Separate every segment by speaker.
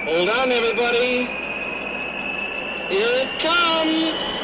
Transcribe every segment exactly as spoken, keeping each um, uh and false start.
Speaker 1: Hold on, everybody. Here it comes.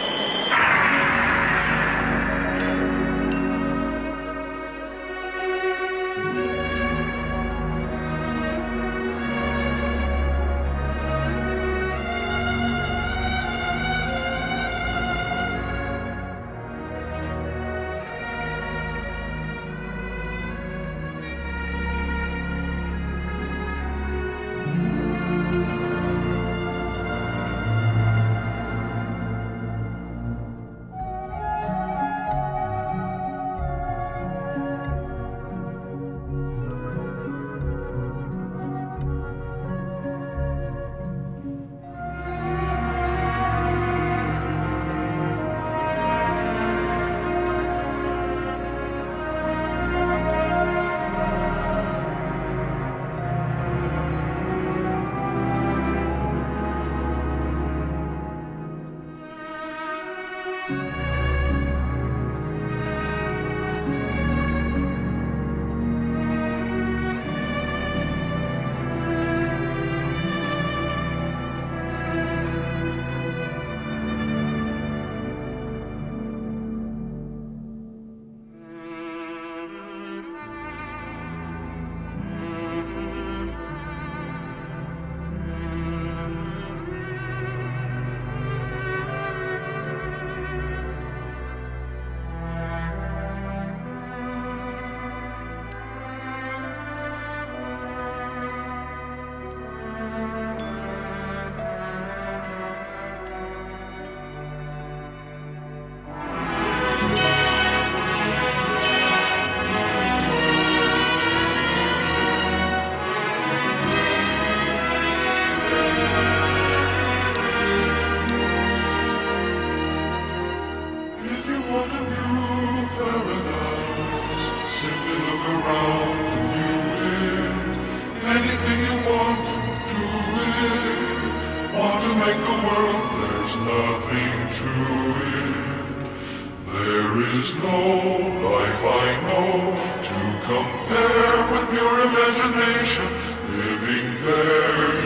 Speaker 2: Anything you want to do it. Want to make the world, there's nothing to it. There is no life I know to compare with your imagination living there.